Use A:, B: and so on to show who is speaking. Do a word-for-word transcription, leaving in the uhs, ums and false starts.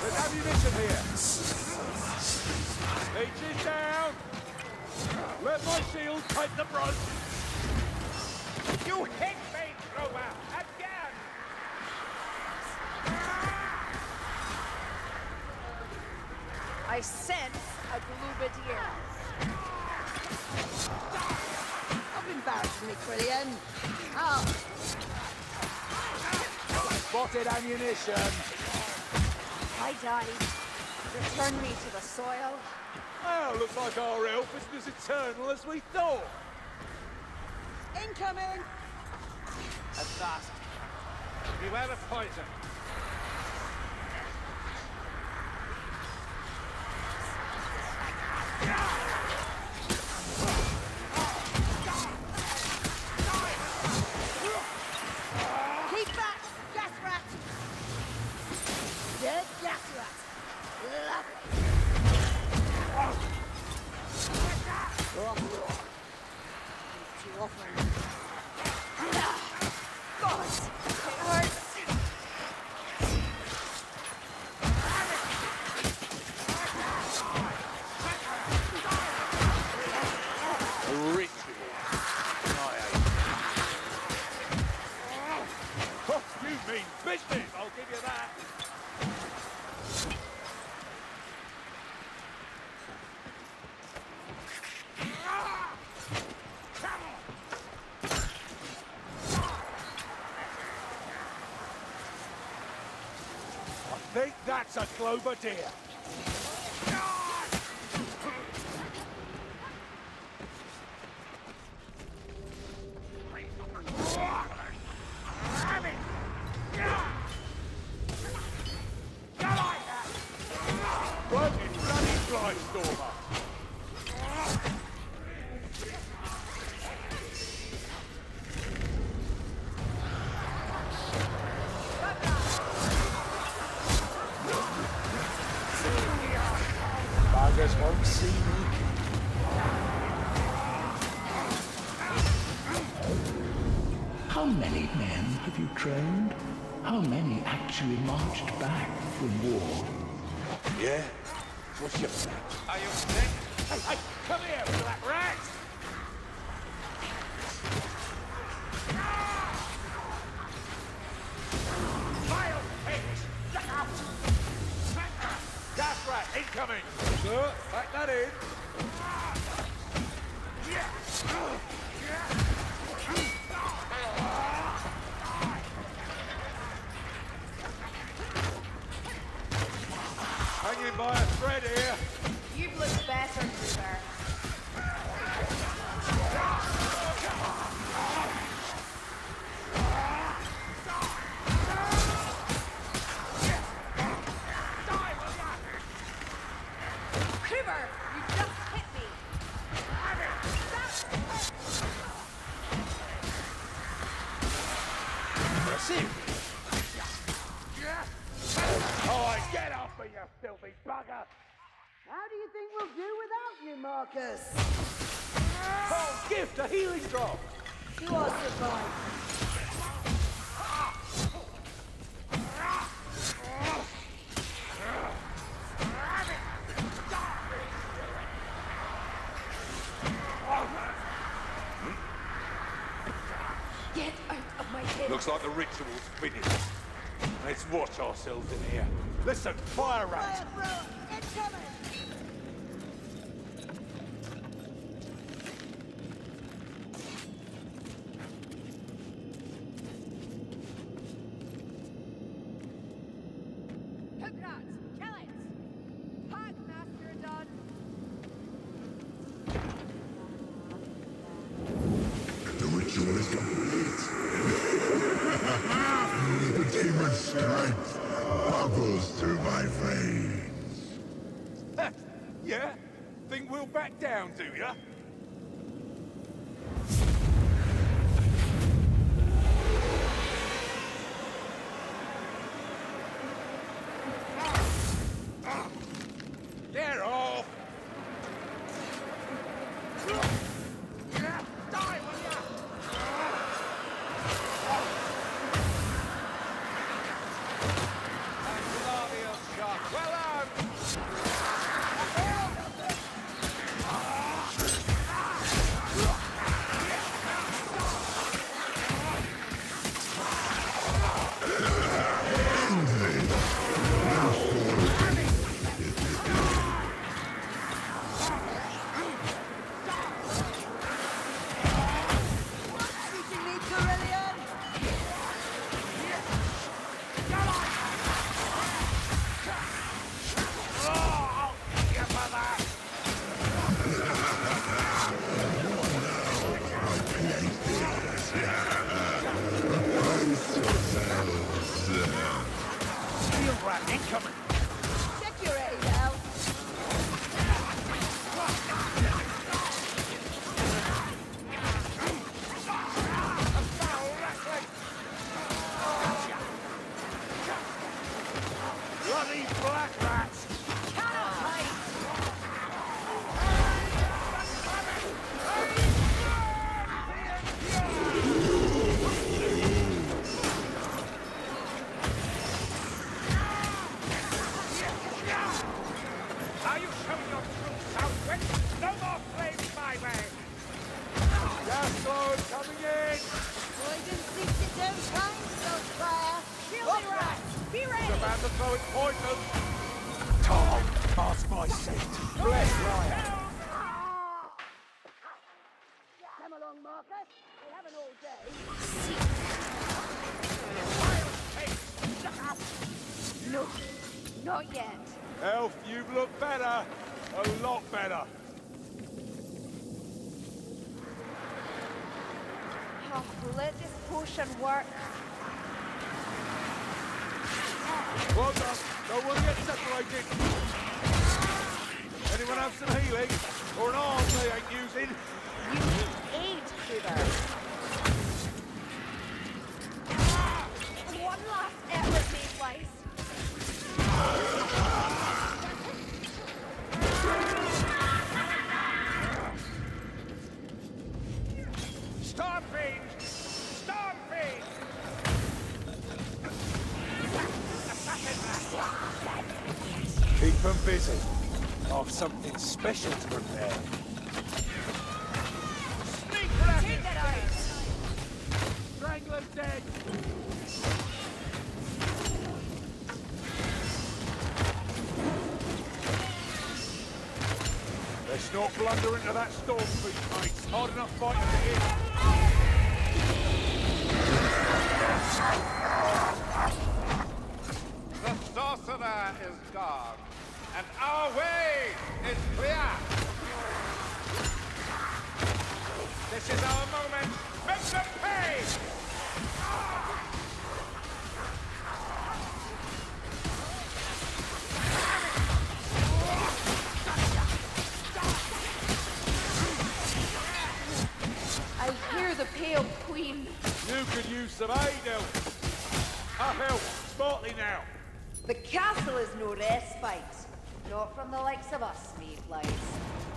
A: There's ammunition here. Leeches down. Let my shield take the brunt. You hit me, Grover, again.
B: I sense a Glubadier.
C: Stop embarrassing me, Quillian. Oh.
A: Spotted ammunition.
B: I died. Return me to the soil.
A: Well, looks like our help isn't as eternal as we thought.
C: Incoming!
A: At last. Beware of poison.
C: Keep back, gas rat! Dead gas rat. Lovely. Too often.
B: God, it hurts.
A: A ritual. Oh, you mean business, I'll give you that. I think that's a Globadier. Bloody bloody fly stormer. Buggers won't see me.
D: How many men have you trained? How many actually marched back from war?
A: Yeah? What's your plan? Are you sick? Hey, hey, come here, black rat! Vile pitch! Look out! Gas rat, incoming! Sir, back that in. Hanging by a thread here.
B: You've looked better, Gruber. Gruber, you just hit me.
A: Oh, get off me, you filthy bugger!
C: How do you think we'll do without you, Marcus?
A: Oh, gift, a healing drop!
C: You are surviving.
B: Get out of my head.
A: Looks like the ritual's finished. Let's watch ourselves in here. Listen, fire rat!
C: Fire thrower, incoming!
B: Hookrats, kill it! Hog master done.
E: The ritual is complete. The demon's strength bubbles through my veins.
A: Yeah? Think we'll back down, do ya? Get off! Die, will ya? Well, rat incoming!
C: Check your A now.
A: Bloody black rats!
B: Cannot hide!
A: Are you showing your true southwest? No more flames my way! Gas load coming in!
C: Boy didn't think it down time, so fire.
B: Shielding rats! Be
A: The
B: ready!
A: man that's throwing poison! Tom, pass my scent. Bless Ryan.
C: Come along, Marcus. We haven't all day.
B: No, not yet.
A: Elf, you look better. A lot better.
B: Oh, let this potion work.
A: Well done. Don't want to get separated. Anyone have some healing? Or an arm they ain't using?
B: You need aid, Kruber. One last effort, Mayflies.
A: Stormfiend! Stormfiend! Keep them busy. I've something special to prepare. Sneak rabbit!
B: Take that out.
A: Strangler's dead! Let's not blunder into that stormfiend, mate. Hard enough fighting to hit.
F: The sorcerer is gone, and our way is clear. This is our moment. Make them pay!
B: I hear the Pale Queen.
A: You could use some aid, Elf. Up, Elf. Smartly now.
G: The castle is no respite. Not from the likes of us, Mayflies.